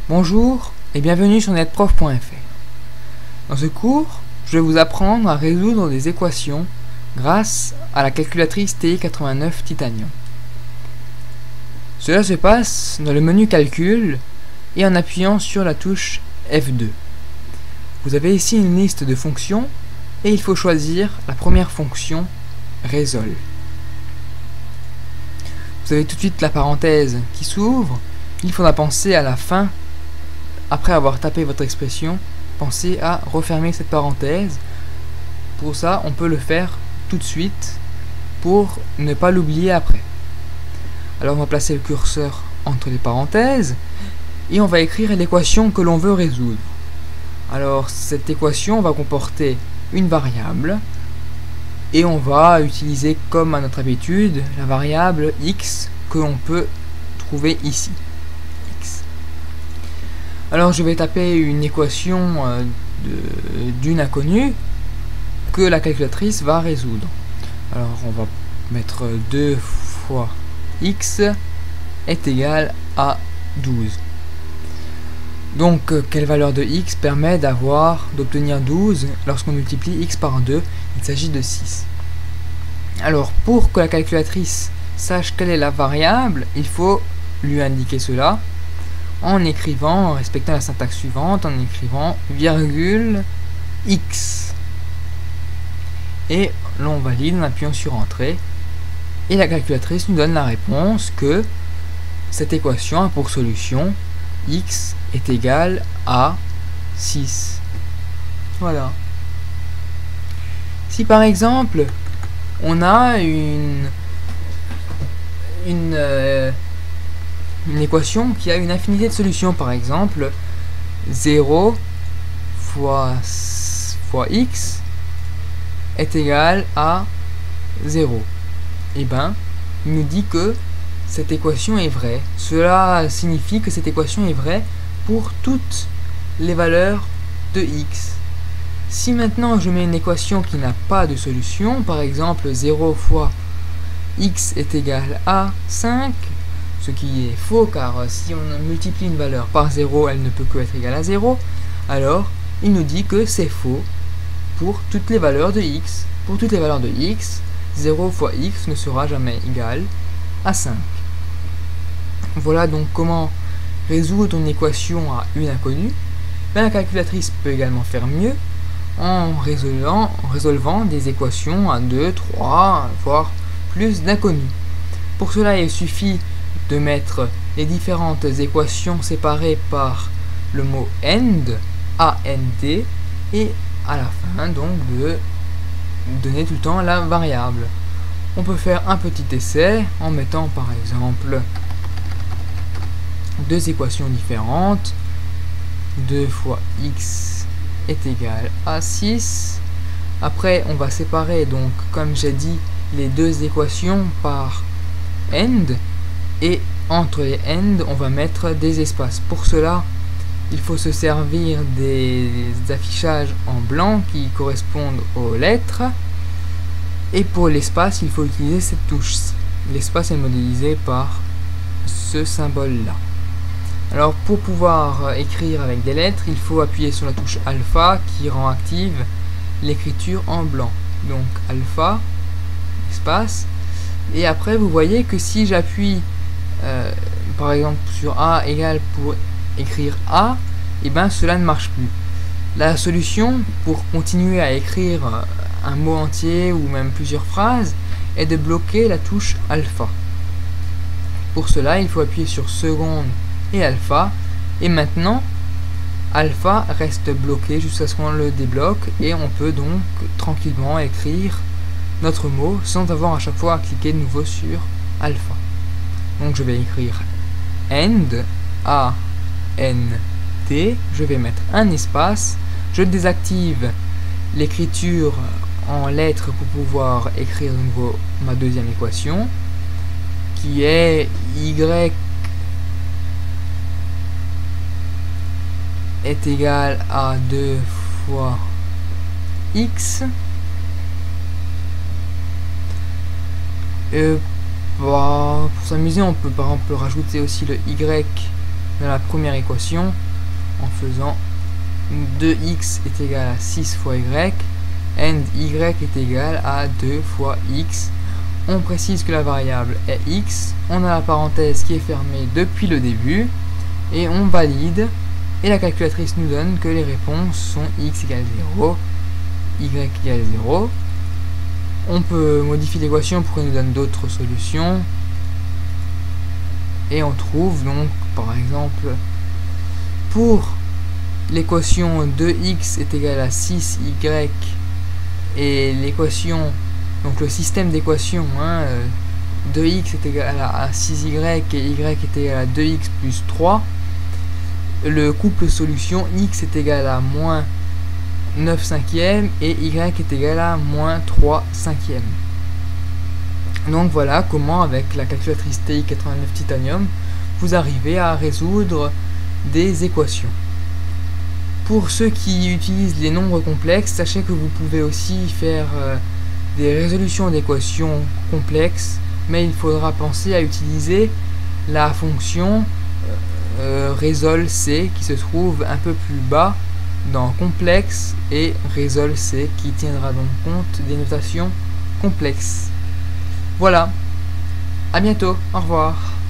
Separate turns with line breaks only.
Bonjour et bienvenue sur netprof.fr. Dans ce cours, je vais vous apprendre à résoudre des équations grâce à la calculatrice TI-89 Titanium. Cela se passe dans le menu Calcul et en appuyant sur la touche F2. Vous avez ici une liste de fonctions et il faut choisir la première fonction Résolve. Vous avez tout de suite la parenthèse qui s'ouvre. Il faudra penser à la fin, après avoir tapé votre expression, pensez à refermer cette parenthèse. Pour ça, on peut le faire tout de suite pour ne pas l'oublier après. Alors on va placer le curseur entre les parenthèses et on va écrire l'équation que l'on veut résoudre. Alors cette équation va comporter une variable et on va utiliser comme à notre habitude la variable x que l'on peut trouver ici. Alors je vais taper une équation d'une inconnue que la calculatrice va résoudre. Alors on va mettre 2 fois x est égal à 12. Donc quelle valeur de x permet d'obtenir 12 lorsqu'on multiplie x par 2? Il s'agit de 6. Alors pour que la calculatrice sache quelle est la variable, il faut lui indiquer cela en écrivant, en respectant la syntaxe suivante, en écrivant virgule x. Et l'on valide en appuyant sur entrée. Et la calculatrice nous donne la réponse que cette équation a pour solution x est égal à 6. Voilà. Si par exemple on a une équation qui a une infinité de solutions, par exemple 0 fois x est égal à 0, et ben il nous dit que cette équation est vraie. Cela signifie que cette équation est vraie pour toutes les valeurs de x. Si maintenant je mets une équation qui n'a pas de solution, par exemple 0 fois x est égal à 5, ce qui est faux car si on multiplie une valeur par 0, elle ne peut que être égale à 0, alors il nous dit que c'est faux pour toutes les valeurs de x. Pour toutes les valeurs de x, 0 fois x ne sera jamais égal à 5. Voilà donc comment résoudre une équation à une inconnue. La calculatrice peut également faire mieux en résolvant des équations à 2, 3, voire plus d'inconnues. Pour cela, il suffit de mettre les différentes équations séparées par le mot AND, A-N-D, et à la fin donc de donner tout le temps la variable. On peut faire un petit essai en mettant par exemple deux équations différentes. 2 fois x est égal à 6. Après on va séparer donc comme j'ai dit les deux équations par AND, et entre les AND on va mettre des espaces. Pour cela il faut se servir des affichages en blanc qui correspondent aux lettres, et pour l'espace il faut utiliser cette touche. L'espace est modélisé par ce symbole là. Alors pour pouvoir écrire avec des lettres, il faut appuyer sur la touche alpha qui rend active l'écriture en blanc. Donc alpha, espace, et après vous voyez que si j'appuie par exemple sur A égale pour écrire A, et ben cela ne marche plus. La solution pour continuer à écrire un mot entier ou même plusieurs phrases est de bloquer la touche alpha. Pour cela il faut appuyer sur seconde et alpha, et maintenant alpha reste bloqué jusqu'à ce qu'on le débloque, et on peut donc tranquillement écrire notre mot sans avoir à chaque fois à cliquer de nouveau sur alpha. Donc je vais écrire AND, A-N-D, je vais mettre un espace, je désactive l'écriture en lettres pour pouvoir écrire de nouveau ma deuxième équation qui est y est égal à 2 fois x. Pour s'amuser, on peut par exemple rajouter aussi le y dans la première équation en faisant 2x est égal à 6 fois y, and y est égal à 2 fois x. On précise que la variable est x, on a la parenthèse qui est fermée depuis le début, et on valide, et la calculatrice nous donne que les réponses sont x égale 0, y égale 0. On peut modifier l'équation pour qu'elle nous donne d'autres solutions, et on trouve donc, par exemple, pour l'équation 2x est égal à 6y, et l'équation, donc le système d'équations, 2x est égal à 6y et y est égal à 2x plus 3, le couple solution x est égal à moins 9 cinquièmes et y est égal à moins 3 cinquièmes. Donc voilà comment, avec la calculatrice TI-89 Titanium, vous arrivez à résoudre des équations. Pour ceux qui utilisent les nombres complexes, sachez que vous pouvez aussi faire des résolutions d'équations complexes, mais il faudra penser à utiliser la fonction resolc qui se trouve un peu plus bas dans complexe, et resolc qui tiendra donc compte des notations complexes. Voilà, à bientôt, au revoir.